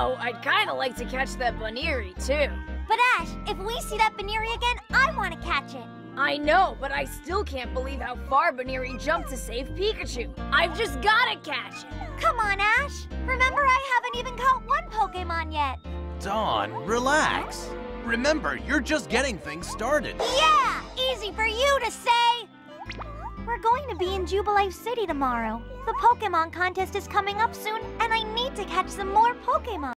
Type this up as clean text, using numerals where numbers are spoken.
Though, I'd kinda like to catch that Baneri, too. But Ash, if we see that Baneri again, I want to catch it. I know, but I still can't believe how far Baneri jumped to save Pikachu. I've just gotta catch it. Come on, Ash. Remember, I haven't even caught one Pokemon yet. Dawn, relax. Remember, you're just getting things started. Yeah! Easy for you to say! We're going to be in Jubilife City tomorrow. The Pokemon contest is coming up soon, and I need to catch some more Pokemon.